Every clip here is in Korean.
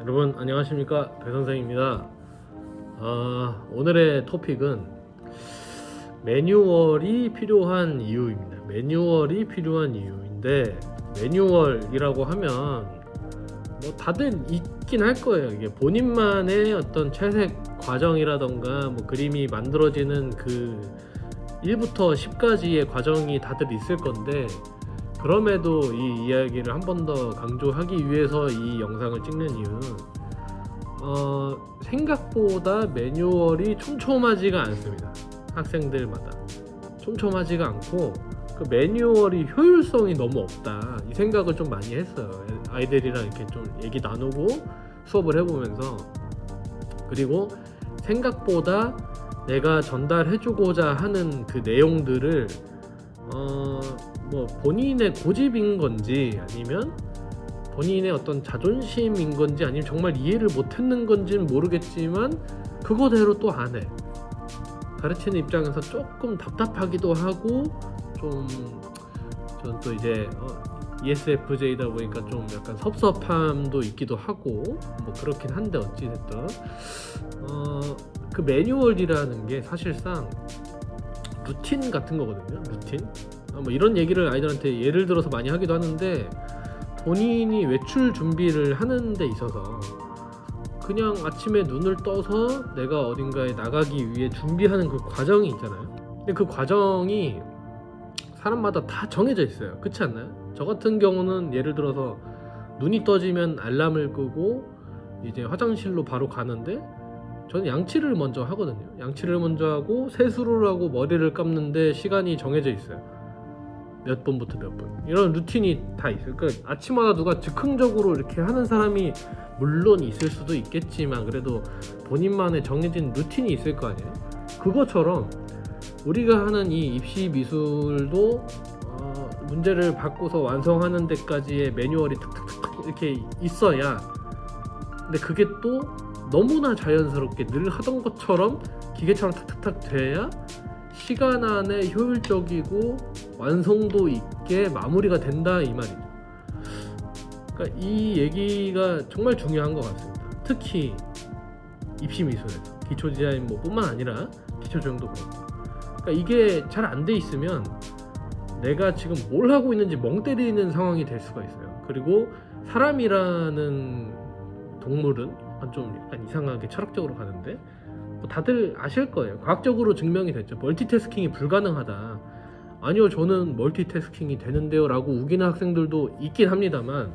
여러분 안녕하십니까, 배선생입니다. 오늘의 토픽은 매뉴얼이 필요한 이유입니다. 매뉴얼이 필요한 이유인데, 매뉴얼이라고 하면 뭐 다들 있긴 할 거예요. 이게 본인만의 어떤 채색 과정이라던가 뭐 그림이 만들어지는 그 1부터 10까지의 과정이 다들 있을 건데, 그럼에도 이 이야기를 한 번 더 강조하기 위해서 이 영상을 찍는 이유는 생각보다 매뉴얼이 촘촘하지가 않습니다. 학생들마다 촘촘하지가 않고, 그 매뉴얼이 효율성이 너무 없다, 이 생각을 좀 많이 했어요. 아이들이랑 이렇게 좀 얘기 나누고 수업을 해보면서. 그리고 생각보다 내가 전달해주고자 하는 그 내용들을 뭐 본인의 고집인 건지, 아니면 본인의 어떤 자존심인 건지, 아니면 정말 이해를 못했는 건지는 모르겠지만 그거대로 또 안 해. 가르치는 입장에서 조금 답답하기도 하고, 저는 또 이제 ESFJ다 보니까 좀 약간 섭섭함도 있기도 하고, 뭐 그렇긴 한데, 어찌됐든 그 매뉴얼이라는 게 사실상 루틴 같은 거거든요. 루틴. 뭐 이런 얘기를 아이들한테 예를 들어서 많이 하기도 하는데, 본인이 외출 준비를 하는 데 있어서 그냥 아침에 눈을 떠서 내가 어딘가에 나가기 위해 준비하는 그 과정이 있잖아요. 근데 그 과정이 사람마다 다 정해져 있어요. 그렇지 않나요? 저 같은 경우는 예를 들어서 눈이 떠지면 알람을 끄고 이제 화장실로 바로 가는데, 저는 양치를 먼저 하거든요. 양치를 먼저 하고 세수를 하고 머리를 감는데 시간이 정해져 있어요. 몇 번부터 몇 번. 이런 루틴이 다 있어요. 그러니까 아침마다 누가 즉흥적으로 이렇게 하는 사람이 물론 있을 수도 있겠지만, 그래도 본인만의 정해진 루틴이 있을 거 아니에요. 그것처럼 우리가 하는 이 입시 미술도 문제를 받고서 완성하는 데까지의 매뉴얼이 탁탁탁 이렇게 있어야, 근데 그게 또 너무나 자연스럽게 늘 하던 것처럼 기계처럼 탁탁탁 돼야 시간 안에 효율적이고 완성도 있게 마무리가 된다, 이 말이죠. 그러니까 이 얘기가 정말 중요한 것 같습니다. 특히 입시 미술에서 기초 디자인 뿐만 아니라 기초 조형도 그렇고. 그러니까 이게 잘 안 돼 있으면 내가 지금 뭘 하고 있는지 멍 때리는 상황이 될 수가 있어요. 그리고 사람이라는 동물은 좀 약간 이상하게 철학적으로 가는데, 다들 아실 거예요. 과학적으로 증명이 됐죠. 멀티태스킹이 불가능하다. 아니요, 저는 멀티태스킹이 되는데요 라고 우기는 학생들도 있긴 합니다만,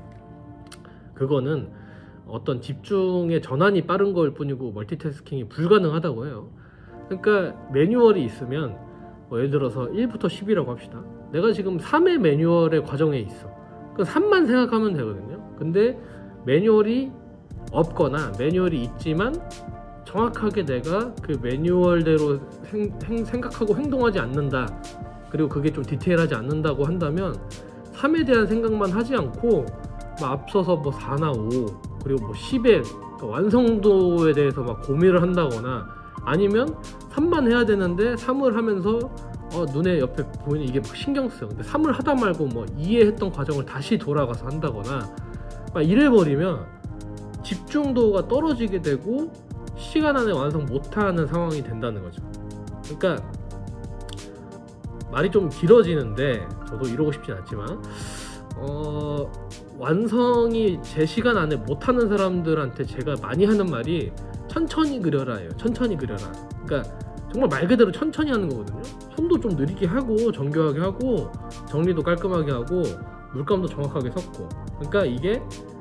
그거는 어떤 집중의 전환이 빠른 걸 뿐이고 멀티태스킹이 불가능하다고 해요. 그러니까 매뉴얼이 있으면, 예를 들어서 1부터 10이라고 합시다. 내가 지금 3의 매뉴얼의 과정에 있어. 그 3만 생각하면 되거든요. 근데 매뉴얼이 없거나 매뉴얼이 있지만 정확하게 내가 그 매뉴얼대로 생각하고 행동하지 않는다, 그리고 그게 좀 디테일하지 않는다고 한다면 3에 대한 생각만 하지 않고 앞서서 4나 5, 그리고 10의 완성도에 대해서 고민을 한다거나, 아니면 3만 해야 되는데 3을 하면서 눈에 옆에 보이는 이게 신경 쓰여. 근데 3을 하다 말고 이해했던 과정을 다시 돌아가서 한다거나 이래버리면 집중도가 떨어지게 되고 시간 안에 완성 못하는 상황이 된다는 거죠. 그러니까 말이 좀 길어지는데, 저도 이러고 싶진 않지만 완성이 제 시간 안에 못하는 사람들한테 제가 많이 하는 말이 천천히 그려라예요. 천천히 그려라. 그러니까 정말 말 그대로 천천히 하는 거거든요. 손도 좀 느리게 하고 정교하게 하고 정리도 깔끔하게 하고 물감도 정확하게 섞고. 그러니까 이게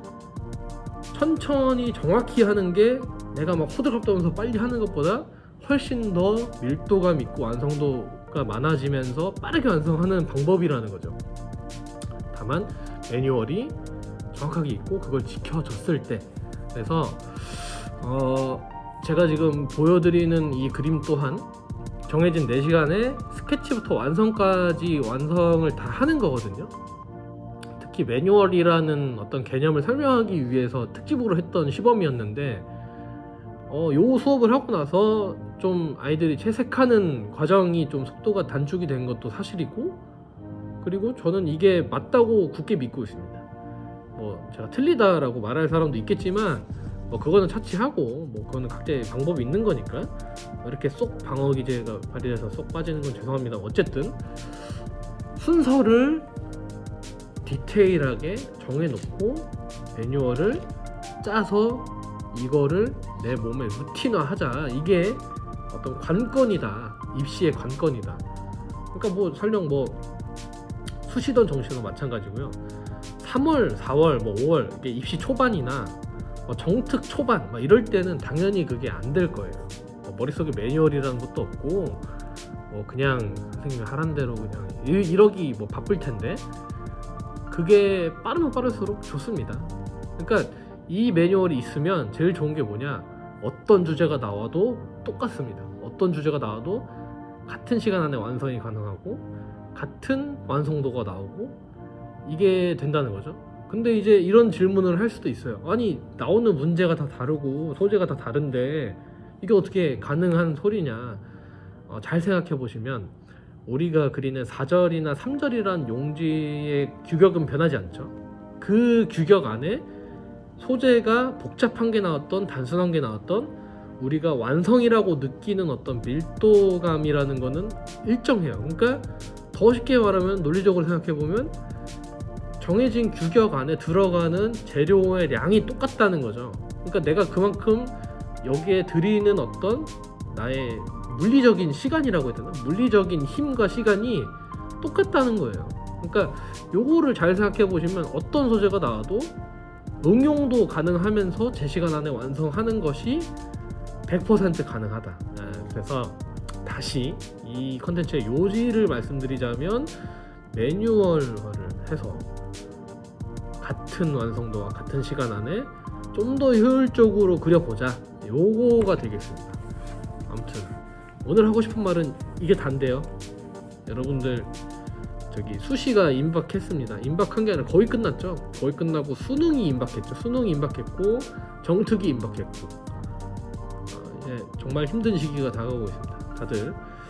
천천히 정확히 하는 게 내가 호들갑 떠면서 빨리 하는 것보다 훨씬 더 밀도감 있고 완성도가 많아지면서 빠르게 완성하는 방법이라는 거죠. 다만 매뉴얼이 정확하게 있고 그걸 지켜줬을 때. 그래서 제가 지금 보여드리는 이 그림 또한 정해진 4시간에 스케치부터 완성까지 완성을 다 하는 거거든요. 특히 매뉴얼이라는 어떤 개념을 설명하기 위해서 특집으로 했던 시범이었는데, 요 수업을 하고 나서 좀 아이들이 채색하는 과정이 좀 속도가 단축이 된 것도 사실이고, 그리고 저는 이게 맞다고 굳게 믿고 있습니다. 제가 틀리다라고 말할 사람도 있겠지만 뭐 그거는 차치하고 뭐 그거는 각자의 방법이 있는 거니까 이렇게 쏙 방어 기제가 발휘돼서 쏙 빠지는 건 죄송합니다. 어쨌든 순서를 디테일하게 정해놓고 매뉴얼을 짜서 이거를 내 몸에 루틴화하자. 이게 어떤 관건이다. 입시의 관건이다. 그러니까 뭐 설령 뭐 수시든 정시든 마찬가지고요. 3월, 4월, 뭐 5월 이게 입시 초반이나 뭐 정특 초반 막 이럴 때는 당연히 그게 안 될 거예요. 머릿속에 매뉴얼이라는 것도 없고 뭐 그냥 선생님이 하란 대로 그냥 이러기 뭐 바쁠 텐데 그게 빠르면 빠를수록 좋습니다. 그러니까 이 매뉴얼이 있으면 제일 좋은 게 뭐냐, 어떤 주제가 나와도 똑같습니다. 어떤 주제가 나와도 같은 시간 안에 완성이 가능하고 같은 완성도가 나오고 이게 된다는 거죠. 근데 이제 이런 질문을 할 수도 있어요. 아니 나오는 문제가 다 다르고 소재가 다 다른데 이게 어떻게 가능한 소리냐. 잘 생각해 보시면 우리가 그리는 4절이나 3절이란 용지의 규격은 변하지 않죠. 그 규격 안에 소재가 복잡한 게 나왔던 단순한 게 나왔던 우리가 완성이라고 느끼는 어떤 밀도감이라는 거는 일정해요. 그러니까 더 쉽게 말하면 논리적으로 생각해 보면 정해진 규격 안에 들어가는 재료의 양이 똑같다는 거죠. 그러니까 내가 그만큼 여기에 들이는 어떤 나의 물리적인 시간이라고 해야 되나? 물리적인 힘과 시간이 똑같다는 거예요. 그러니까 요거를 잘 생각해 보시면 어떤 소재가 나와도 응용도 가능하면서 제 시간 안에 완성하는 것이 100% 가능하다. 그래서 다시 이 컨텐츠의 요지를 말씀드리자면 매뉴얼화를 해서 같은 완성도와 같은 시간 안에 좀 더 효율적으로 그려보자. 요거가 되겠습니다. 아무튼 오늘 하고 싶은 말은 이게 단데요. 여러분들 저기 수시가 임박했습니다. 임박한 게 아니라 거의 끝났죠. 거의 끝나고 수능이 임박했죠. 수능이 임박했고 정특이 임박했고 이제 정말 힘든 시기가 다가오고 있습니다. 다들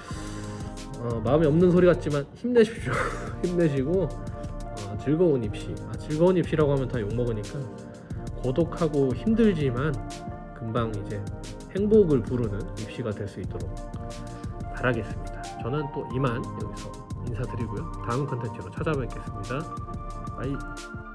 마음에 없는 소리 같지만 힘내십시오. 힘내시고 즐거운 입시. 즐거운 입시라고 하면 다 욕먹으니까 고독하고 힘들지만 금방 이제 행복을 부르는 입시가 될 수 있도록 바라겠습니다. 저는 또 이만 여기서 인사드리고요. 다음 컨텐츠로 찾아뵙겠습니다. 바이.